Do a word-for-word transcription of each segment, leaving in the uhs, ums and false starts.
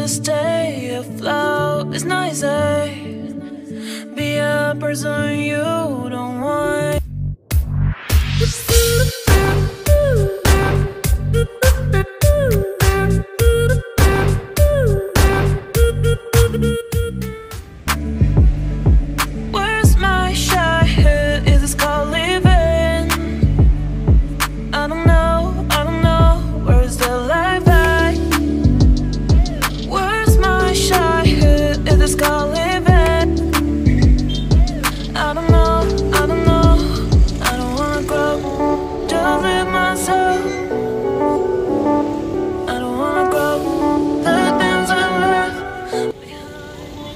to stay afloat. It's not easy. Be a person you don't want. Where's my shot? Is this called living? I don't know, I don't know. Where's the life at? Where's my shot? Is this called living? I don't know, I don't know. I don't wanna grow, just live myself. I don't wanna grow, the things I left behind me.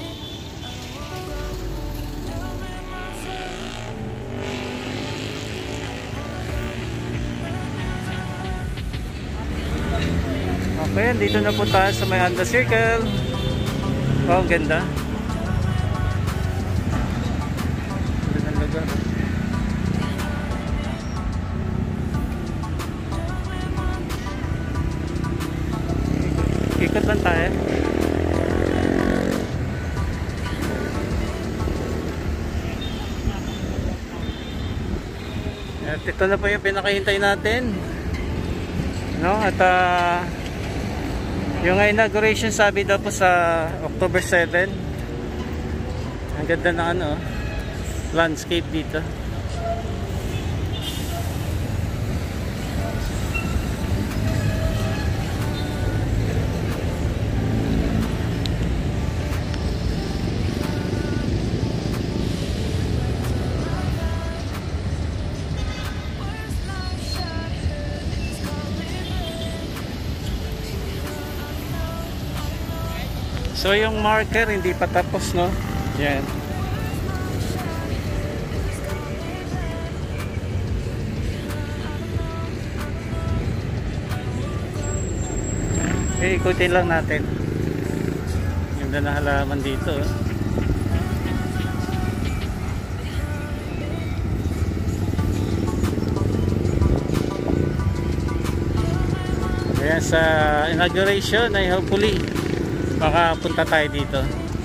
Okay, dito na po tayo sa may Ganda circle. Oh, ganda. Ganda ng lugar. Ikot lang tayo. At ito na po yung pinakahintay natin. No? At uh, yung inauguration sabi daw po sa October seven. Ang ganda na ano, landscape dito. So yung marker hindi pa tapos, no? Yan. Okay, ikutin lang natin. Ganda na halaman dito. Kaya sa inauguration ay hopefully makapunta tayo dito.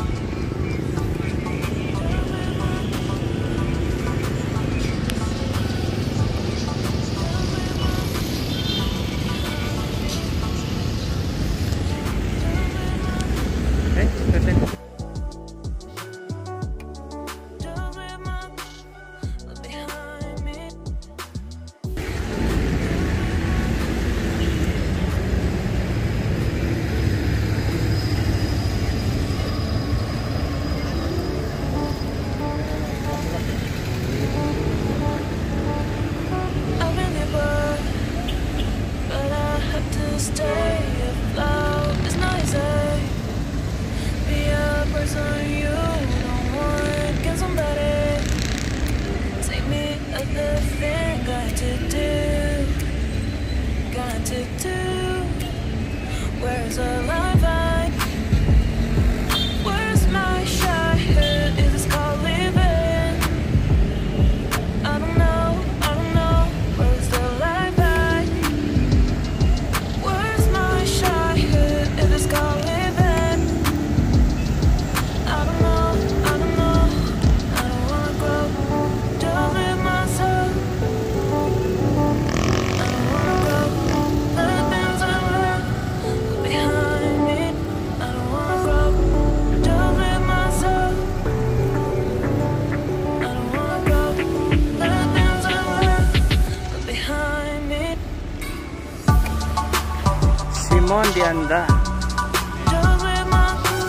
Okay, okay. Where's the life at? Where's my shot? Is this called living? I don't know, I don't know. Where's the life at? Where's my shot? Is this called living? I don't know, I don't know. I don't wanna grow, just live myself. I don't wanna grow, the things I left behind me. I don't wanna grow, just live myself. I don't wanna grow, the things I left behind me. Simon de Anda. Just live my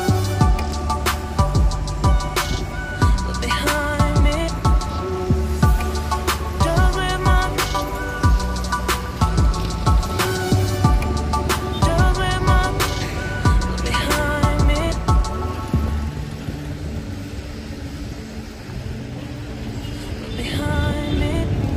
behind me. Just live my just live my behind me. Behind me.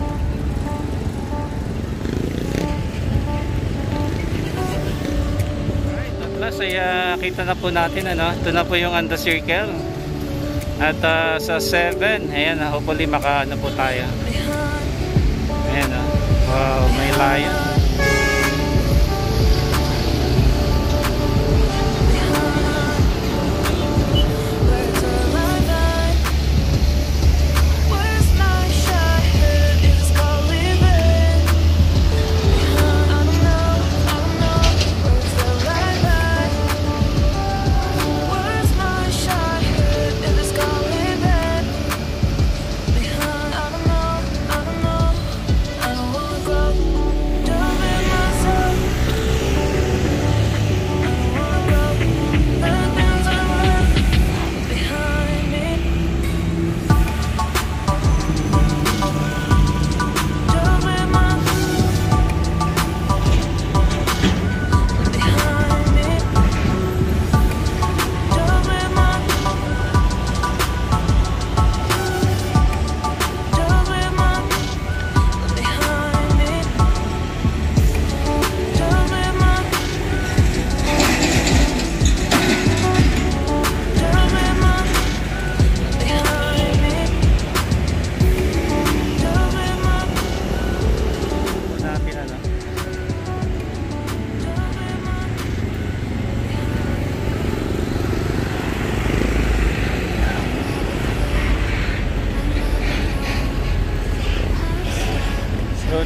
At last ay uh, kita na po natin, ano? Ito na po yung Ganda circle. At uh, sa seven, ayan, uh, hopefully maka ano po tayo. Ayan, uh, wow, may lion.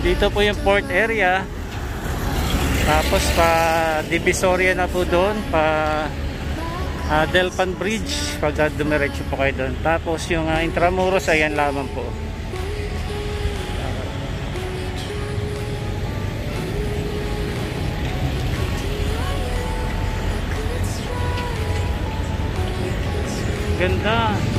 dito po yung port area. Tapos pa Divisoria na po doon, pa uh, Delpan Bridge pag dumiretso po kayo doon. Tapos yung uh, Intramuros, ayan lamang po. Ganda.